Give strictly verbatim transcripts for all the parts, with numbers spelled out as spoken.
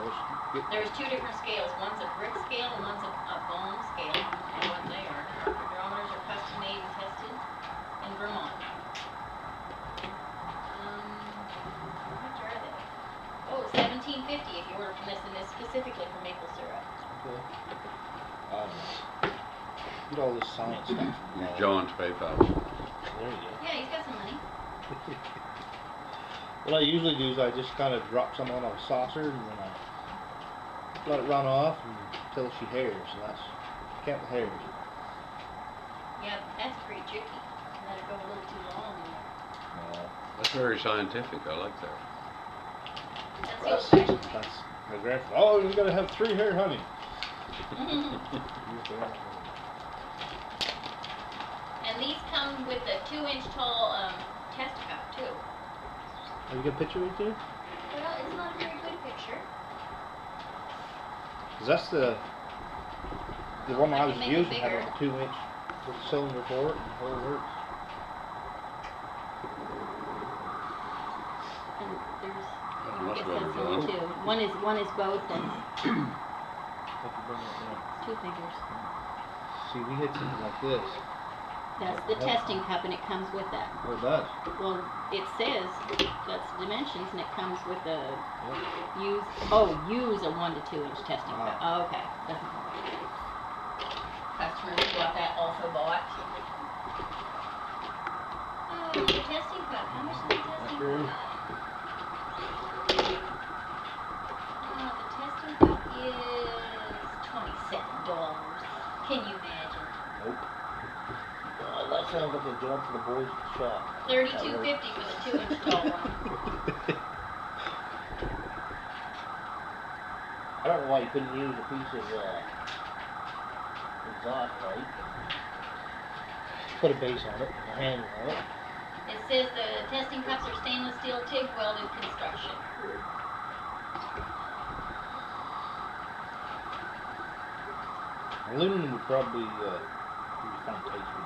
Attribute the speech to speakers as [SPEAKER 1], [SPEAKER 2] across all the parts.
[SPEAKER 1] Good.
[SPEAKER 2] There's two different scales. One's a brick scale and one's a, a bone scale. I know what they are. Our hydrometers are custom made and tested in Vermont. Um, how much are they? Oh, seventeen fifty if you order from this, and this specifically for maple syrup.
[SPEAKER 1] Okay. Um, get all this science stuff.
[SPEAKER 3] Use John's PayPal.
[SPEAKER 1] There you go.
[SPEAKER 2] Yeah, he's got some money.
[SPEAKER 1] What I usually do is I just kind of drop some on a saucer and then I let it run off until she hairs, and that's count the hairs.
[SPEAKER 2] Yeah, that's pretty tricky. Let it go a little too long.
[SPEAKER 1] Uh,
[SPEAKER 3] That's very scientific. I like that.
[SPEAKER 2] That's the
[SPEAKER 1] that's,
[SPEAKER 2] old fashioned way.
[SPEAKER 1] that's my grandfather. Oh, you gotta have three hair, honey.
[SPEAKER 2] And these come with a two inch tall um, test cup too.
[SPEAKER 1] Have you got a picture of it too?
[SPEAKER 2] Well, it's not a very good picture.
[SPEAKER 1] Cause that's the the one
[SPEAKER 2] I
[SPEAKER 1] I was
[SPEAKER 2] can make it
[SPEAKER 1] using had
[SPEAKER 2] bigger.
[SPEAKER 1] like a two inch cylinder for it and the whole works.
[SPEAKER 2] And there's
[SPEAKER 3] That's
[SPEAKER 2] I
[SPEAKER 3] much
[SPEAKER 2] guess
[SPEAKER 3] better,
[SPEAKER 2] that's
[SPEAKER 3] John.
[SPEAKER 2] one too. One is one is both and
[SPEAKER 1] Have to bring it down.
[SPEAKER 2] two fingers.
[SPEAKER 1] See, we had something like this.
[SPEAKER 2] That's the testing cup, and it comes with that.
[SPEAKER 1] Well, it does.
[SPEAKER 2] Well, it says that's dimensions, and it comes with a
[SPEAKER 1] Yep.
[SPEAKER 2] use. Oh, use a one to two inch testing cup.
[SPEAKER 1] Ah.
[SPEAKER 2] Oh, okay. Doesn't Customer who bought that also bought. Oh, the testing cup. How much is the testing
[SPEAKER 1] True.
[SPEAKER 2] cup? Oh, the testing cup is twenty-seven dollars. Can you imagine?
[SPEAKER 1] Nope. Uh, that sounds like a job for the boys at the shop.
[SPEAKER 2] Thirty-two fifty for the two inch tall one.
[SPEAKER 1] I don't know why you couldn't use a piece of uh, exhaust pipe. Put a base on it, and a handle on it.
[SPEAKER 2] It says the testing cups are stainless steel TIG welded construction.
[SPEAKER 1] Aluminum would probably uh, be kind of tasty.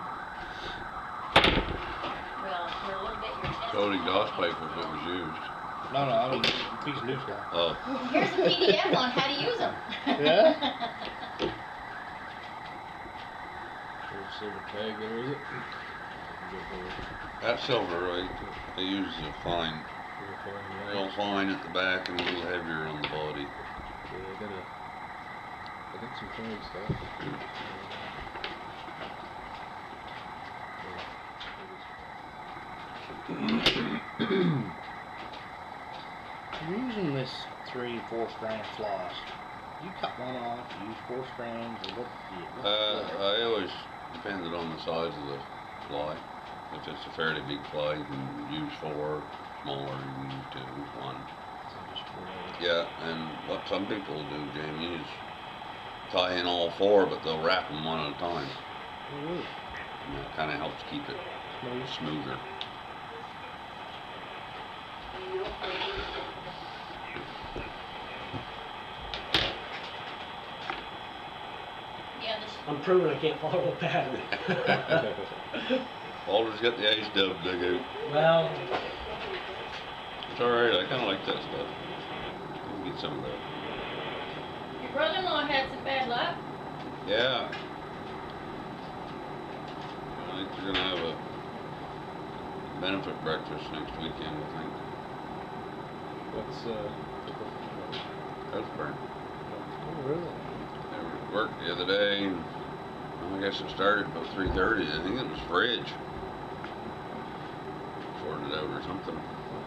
[SPEAKER 2] Well, for a little bit your testing.
[SPEAKER 3] So would exhaust pipe if it was used.
[SPEAKER 1] No, no, I mean a piece of new stuff.
[SPEAKER 3] Oh.
[SPEAKER 2] Here's a P D F on how to use them.
[SPEAKER 1] Yeah? There's silver tag there, is it?
[SPEAKER 3] That silver, right? They use the fine, real fine at the back and a little heavier on the body.
[SPEAKER 1] Yeah, I got a, I got some fine stuff. You're using this three, four strand floss. You cut one off, you use four strands, or what? Yeah,
[SPEAKER 3] Uh, I always depended on the size of the fly. If it's a fairly big fly, you can use four. Smaller, you can use two, one. Yeah, and what some people do, Jamie, is tie in all four, but they'll wrap them one at a time.
[SPEAKER 1] Oh, really?
[SPEAKER 3] And that kind of helps keep it
[SPEAKER 1] Smooth.
[SPEAKER 3] smoother.
[SPEAKER 2] Yeah, this,
[SPEAKER 4] I'm proving I can't follow the pattern.
[SPEAKER 3] Walter's got the ice dub dug out.
[SPEAKER 4] Well,
[SPEAKER 3] It's alright, I kind of like that stuff. We'll get some of that.
[SPEAKER 2] your brother-in-law had some bad luck.
[SPEAKER 3] Yeah. I think they're gonna have a benefit breakfast next weekend, I think.
[SPEAKER 1] What's, uh,
[SPEAKER 3] Hillsburg.
[SPEAKER 1] oh, really?
[SPEAKER 3] They worked the other day, and well, I guess it started about three thirty. I think it was fridge. Sorted out or something.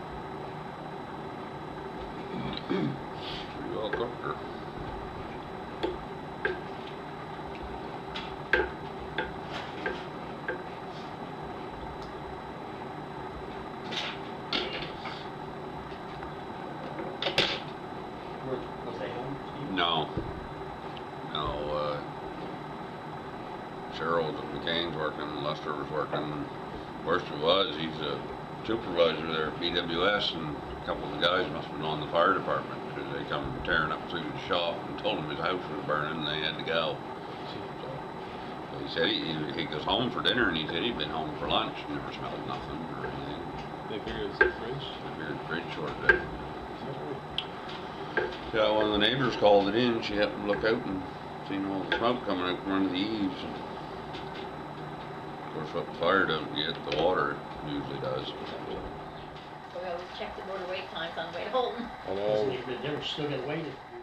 [SPEAKER 3] Pretty well cooked her.
[SPEAKER 4] was they home?
[SPEAKER 3] No. No, uh, Cheryl's at McCain's working, Lester was working. Worst it was, he's a supervisor there at B W S, and a couple of the guys must have been on the fire department because they come tearing up through the shop and told him his house was burning and they had to go. So, he said he, he, he goes home for dinner and he said he'd been home for lunch and never smelled nothing or anything.
[SPEAKER 1] They figured it was the fridge.
[SPEAKER 3] I figured the fridge shorted out. Yeah, one of the neighbors called it in. She happened to look out and seen all the smoke coming out from under the eaves. And of course, what the fire doesn't get, the water usually does.
[SPEAKER 2] So we always check the motor wait times on the way to Holton.
[SPEAKER 1] I
[SPEAKER 4] They, they were still gonna wait it.